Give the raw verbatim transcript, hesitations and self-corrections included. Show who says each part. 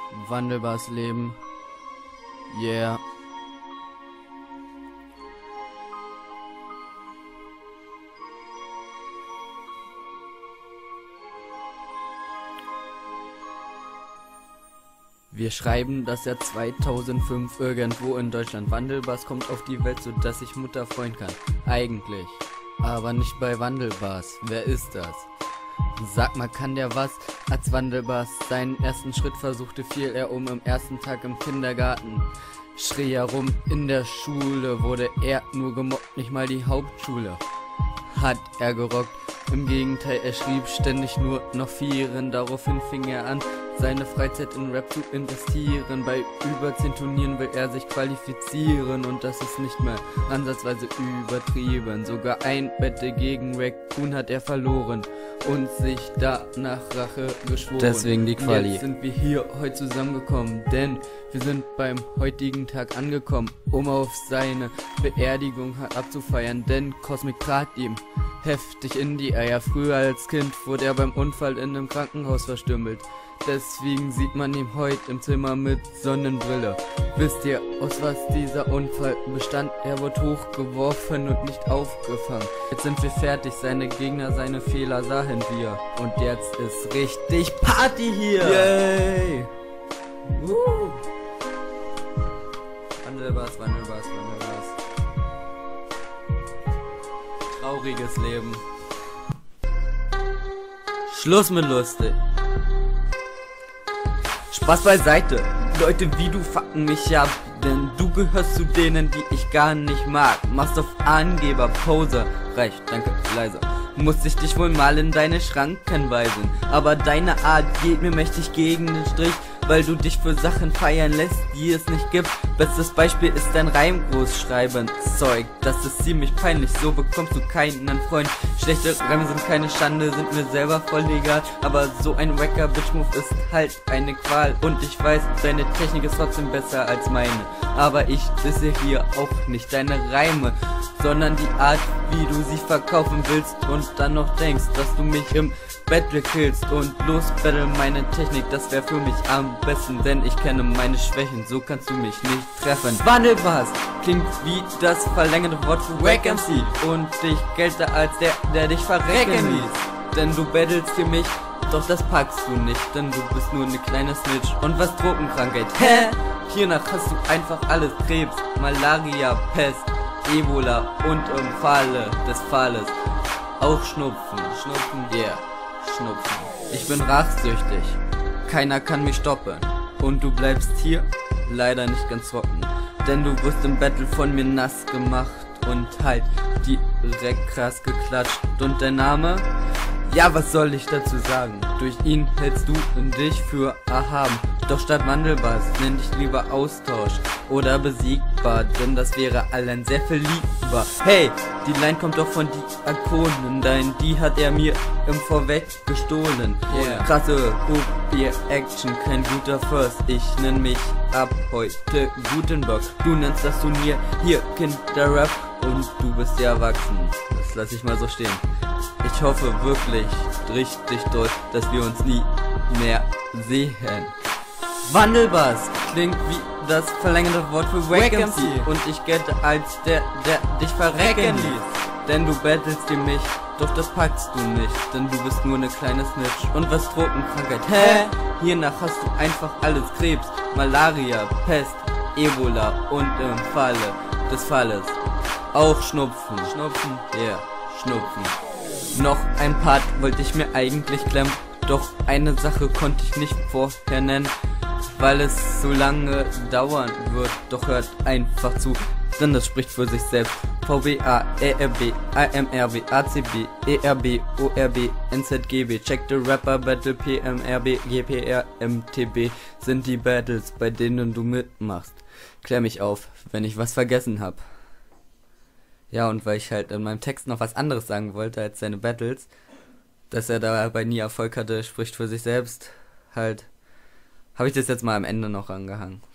Speaker 1: Wandelbares Leben. Yeah. Wir schreiben das Jahr zweitausendfünf irgendwo in Deutschland. Wandelbars kommt auf die Welt, sodass ich Mutter freuen kann. Eigentlich. Aber nicht bei Wandelbars. Wer ist das? Sag mal, kann der was? Als Wandelbars seinen ersten Schritt versuchte, fiel er um im ersten Tag im Kindergarten. Schrie herum, in der Schule wurde er nur gemobbt, nicht mal die Hauptschule hat er gerockt. Im Gegenteil, er schrieb ständig nur noch Vieren. Daraufhin fing er an, seine Freizeit in Rap zu investieren. Bei über zehn Turnieren will er sich qualifizieren. Und das ist nicht mehr ansatzweise übertrieben. Sogar ein Wette gegen Raccoon hat er verloren und sich danach Rache geschworen. Deswegen die Quali. Jetzt sind wir hier heute zusammengekommen, denn wir sind beim heutigen Tag angekommen, um auf seine Beerdigung abzufeiern. Denn Cosmic trat ihm heftig in die Eier. Früher als Kind wurde er beim Unfall in einem Krankenhaus verstümmelt. Deswegen sieht man ihn heute im Zimmer mit Sonnenbrille. Wisst ihr, aus was dieser Unfall bestand? Er wurde hochgeworfen und nicht aufgefangen. Jetzt sind wir fertig, seine Gegner, seine Fehler sahen wir. Und jetzt ist richtig Party hier! Yay! Uh. Wandelbars, Wandelbars, Wandelbars. Trauriges Leben. Schluss mit lustig. Spaß beiseite, Leute wie du fucken mich ab, denn du gehörst zu denen, die ich gar nicht mag. Machst auf Angeber, Poser, reicht, danke, leiser. Muss ich dich wohl mal in deine Schranken weisen, aber deine Art geht mir mächtig gegen den Strich, weil du dich für Sachen feiern lässt, die es nicht gibt. Bestes Beispiel ist dein Reimgroßschreiben, Zeug, das ist ziemlich peinlich, so bekommst du keinen Freund. Schlechte Reime sind keine Schande, sind mir selber voll egal, aber so ein wacker Bitch-Move ist halt eine Qual. Und ich weiß, deine Technik ist trotzdem besser als meine, aber ich disse hier auch nicht deine Reime, sondern die Art, wie du sie verkaufen willst und dann noch denkst, dass du mich im Battle killst und los battle meine Technik, das wäre für mich am besten, denn ich kenne meine Schwächen, so kannst du mich nicht treffen. Wandelbars klingt wie das verlängerte Wort für Wack M C und ich gelte als der, der dich verrecken ließ, denn du battlest für mich, doch das packst du nicht, denn du bist nur eine kleine Snitch. Und was Drogenkrankheit? Hä? Hiernach hast du einfach alles, Krebs, Malaria, Pest, Ebola und im Falle des Falles auch Schnupfen, Schnupfen, yeah. Schnupfen. Ich bin rachsüchtig, keiner kann mich stoppen. Und du bleibst hier leider nicht ganz trocken, denn du wirst im Battle von mir nass gemacht und halt direkt krass geklatscht. Und der Name? Ja, was soll ich dazu sagen? Durch ihn hältst du dich für erhaben. Doch statt Wandelbars nenn dich lieber Austausch oder besiegbar, denn das wäre allen sehr viel lieber. Hey, die Line kommt doch von Diakonen, dein die hat er mir im Vorweg gestohlen. Yeah. Krasse Hook-Action, kein guter First. Ich nenn mich ab heute Gutenberg. Du nennst das Turnier hier Kinderrap und du bist ja erwachsen. Das lass ich mal so stehen. Ich hoffe wirklich richtig doll, dass wir uns nie mehr sehen. Wandelbars klingt wie das verlängerte Wort für Wack M C und ich gelte als der, der dich verrecken ließ. Denn du battlest dir mich, doch das packst du nicht, denn du bist nur eine kleine Snitch. Und was Drogenkrankheit? Hä? Hiernach hast du einfach alles, Krebs, Malaria, Pest, Ebola und im Falle des Falles auch Schnupfen. Schnupfen? Ja, yeah. Schnupfen. Noch ein Part wollte ich mir eigentlich klemmen, doch eine Sache konnte ich nicht vorher nennen, weil es so lange dauern wird. Doch hört einfach zu, denn das spricht für sich selbst. V W A, E R B, A M R W, A C B, E R B, O R B, N Z G B. Check the Rapper Battle, P M R B, G P R, M T B sind die Battles, bei denen du mitmachst. Klär mich auf, wenn ich was vergessen hab. Ja, und weil ich halt in meinem Text noch was anderes sagen wollte als seine Battles, dass er dabei nie Erfolg hatte, spricht für sich selbst, halt, habe ich das jetzt mal am Ende noch angehangen.